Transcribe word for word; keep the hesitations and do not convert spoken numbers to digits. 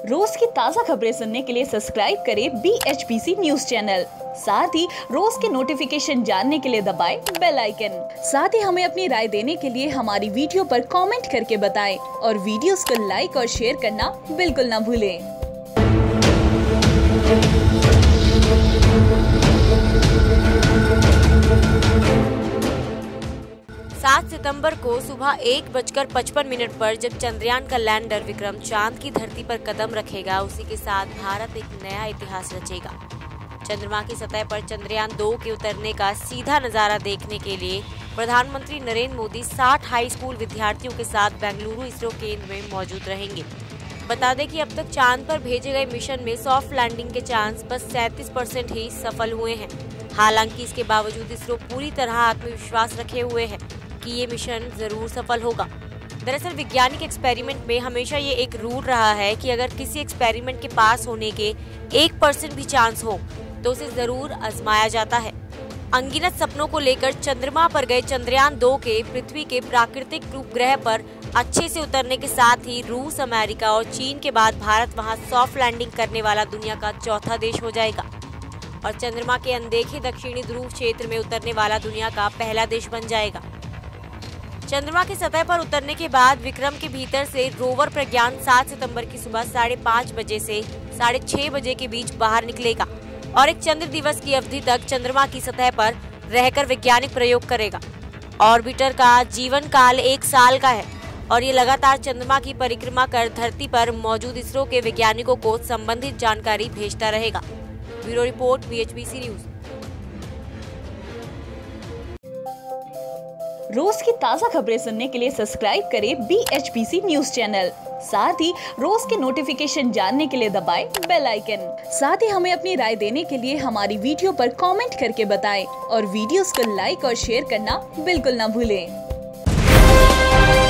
रोज की ताज़ा खबरें सुनने के लिए सब्सक्राइब करें B H P C news channel. साथ ही रोज के नोटिफिकेशन जानने के लिए दबाएं बेल आइकन। साथ ही हमें अपनी राय देने के लिए हमारी वीडियो पर कमेंट करके बताएं और वीडियोस को लाइक और शेयर करना बिल्कुल ना भूलें। सात सितंबर को सुबह एक बजकर पचपन मिनट पर जब चंद्रयान का लैंडर विक्रम चांद की धरती पर कदम रखेगा, उसी के साथ भारत एक नया इतिहास रचेगा। चंद्रमा की सतह पर चंद्रयान दो के उतरने का सीधा नजारा देखने के लिए प्रधानमंत्री नरेंद्र मोदी साठ हाई स्कूल विद्यार्थियों के साथ बेंगलुरु इसरो केंद्र में मौजूद रहेंगे। बता दें कि अब तक चांद पर भेजे गए मिशन में सॉफ्ट लैंडिंग के चांस बस सैंतीस परसेंट ही सफल हुए हैं। हालांकि इसके बावजूद इसरो पूरी तरह आत्मविश्वास रखे हुए है कि ये मिशन जरूर सफल होगा। दरअसल वैज्ञानिक एक्सपेरिमेंट में हमेशा ये एक रूल रहा है कि अगर किसी एक्सपेरिमेंट के पास होने के एक परसेंट भी चांस हो तो उसे जरूर आजमाया जाता है। अनगिनत सपनों को लेकर चंद्रमा पर गए चंद्रयान दो के पृथ्वी के प्राकृतिक उपग्रह पर अच्छे से उतरने के साथ ही रूस, अमेरिका और चीन के बाद भारत वहां सॉफ्ट लैंडिंग करने वाला दुनिया का चौथा देश हो जाएगा और चंद्रमा के अनदेखे दक्षिणी ध्रुव क्षेत्र में उतरने वाला दुनिया का पहला देश बन जाएगा। चंद्रमा की सतह पर उतरने के बाद विक्रम के भीतर से रोवर प्रज्ञान सात सितंबर की सुबह साढ़े पाँच बजे से साढ़े छह बजे के बीच बाहर निकलेगा और एक चंद्र दिवस की अवधि तक चंद्रमा की सतह पर रहकर वैज्ञानिक प्रयोग करेगा। ऑर्बिटर का जीवन काल एक साल का है और ये लगातार चंद्रमा की परिक्रमा कर धरती पर मौजूद इसरो के वैज्ञानिकों को संबंधित जानकारी भेजता रहेगा। Bureau report B H P C news. रोज की ताज़ा खबरें सुनने के लिए सब्सक्राइब करें B H P C news channel. साथ ही रोज के नोटिफिकेशन जानने के लिए दबाएं बेल आइकन। साथ ही हमें अपनी राय देने के लिए हमारी वीडियो पर कमेंट करके बताएं और वीडियोस को लाइक और शेयर करना बिल्कुल ना भूलें।